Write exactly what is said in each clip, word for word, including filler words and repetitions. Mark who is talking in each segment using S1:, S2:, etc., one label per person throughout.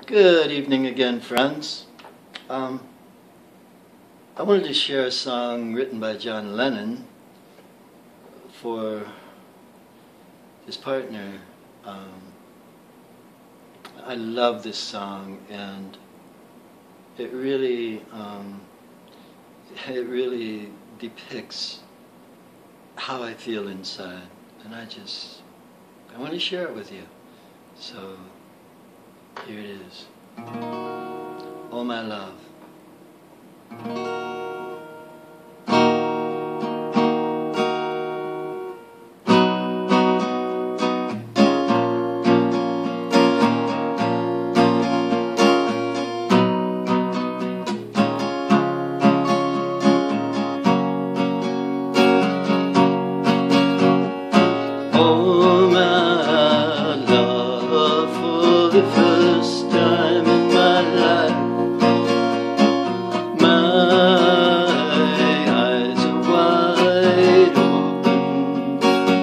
S1: Good evening again, friends. Um, I wanted to share a song written by John Lennon for his partner. Um, I love this song, and it really, um, it really depicts how I feel inside, and I just, I want to share it with you. So here it is. Oh, my love. Oh, my love, for the first time in my life, my eyes are wide open.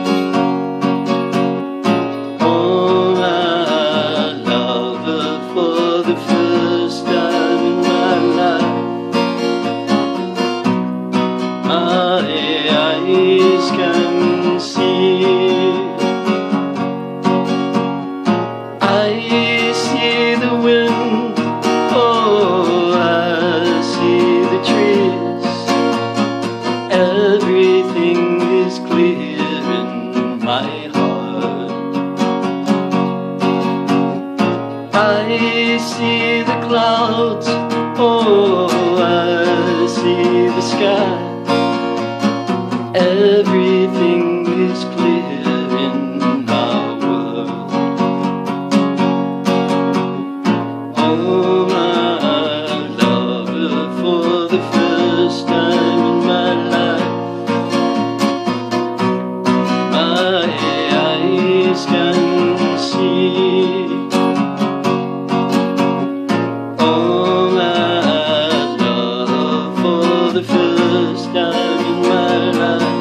S1: Oh, my love, for the first time in my life, my eyes can see. I see the wind, oh, I see the trees. Everything is clear in my heart. I see the clouds, oh, I see the sky. Everything is clear in our world. Oh, my love, for the first time in my life, my eyes can see. Oh, my love, for the first time in my life,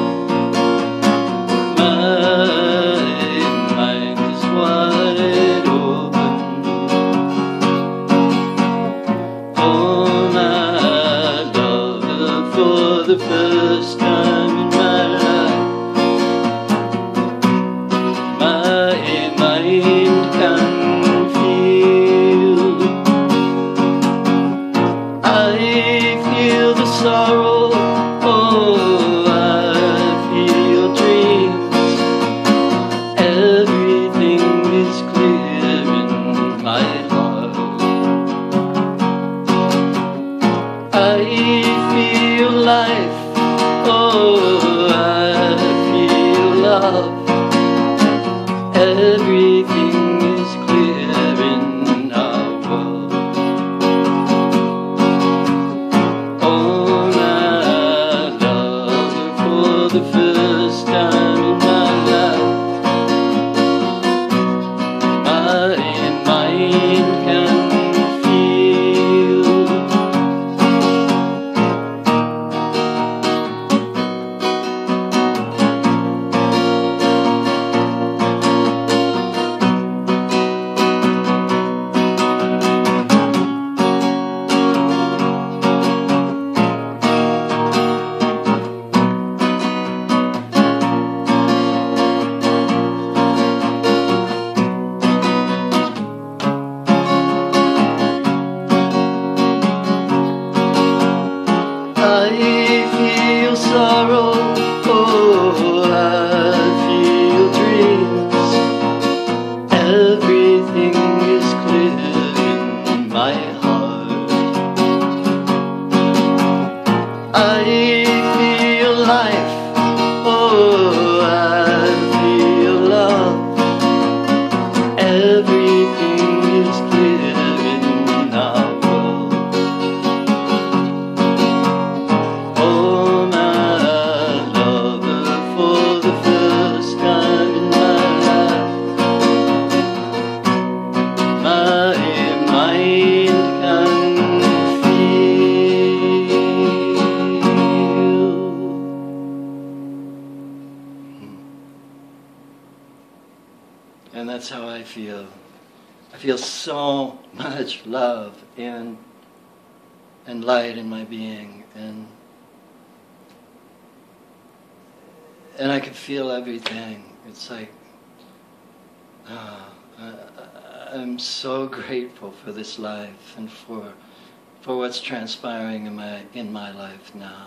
S1: my mind is wide open. Oh, my love, for the first time in my life, my mind can feel. I feel the sorrow, oh, I feel dreams. Everything is clear in my heart. I feel life, oh, I feel love. Everything is clear in our world. Oh, my love, for the first time in my life, my mind can feel. I feel sorrow, oh, I feel dreams. Everything is clear in my heart. I feel life, oh, I feel love. Everything is clear in our world. Oh, my love, for the first time in my life, my mind can feel. And that's how I feel I feel so much love and and light in my being, and and I can feel everything. It's like, oh, I, I'm so grateful for this life and for for what's transpiring in my in my life now.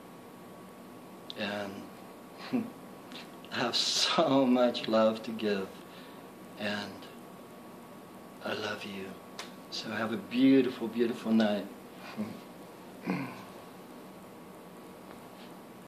S1: And I have so much love to give, and I love you. So have a beautiful, beautiful night.